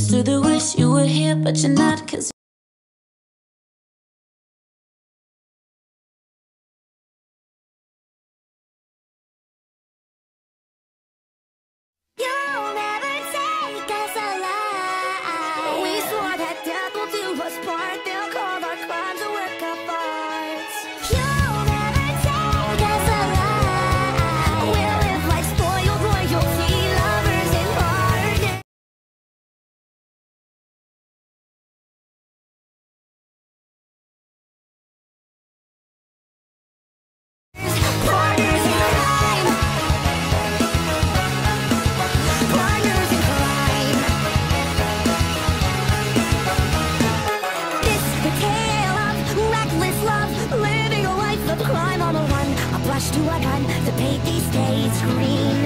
tears through the wish you were here, but you're not, 'cause you'll never take us alive. We swore that death will do us part. They'll call our crimes a work of art. You'll never take us alive. We'll live like spoiled royalty, lovers in partners. Partners in crime. Partners in crime. This the tale of reckless love, living a life of crime on the run. A brush to a gun to paint these days green.